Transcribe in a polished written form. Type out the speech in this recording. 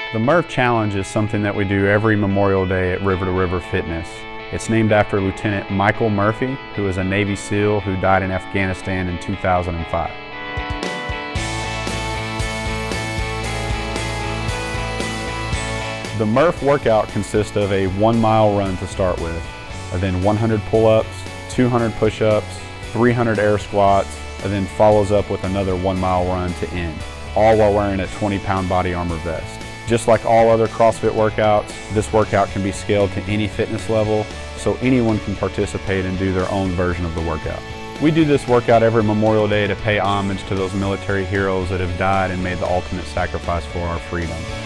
The Murph Challenge is something that we do every Memorial Day at River to River Fitness. It's named after Lieutenant Michael Murphy, who was a Navy SEAL who died in Afghanistan in 2005. The Murph workout consists of a 1-mile run to start with, and then 100 pull-ups, 200 push-ups, 300 air squats, and then follows up with another 1-mile run to end, all while wearing a 20-pound body armor vest. Just like all other CrossFit workouts, this workout can be scaled to any fitness level, so anyone can participate and do their own version of the workout. We do this workout every Memorial Day to pay homage to those military heroes that have died and made the ultimate sacrifice for our freedom.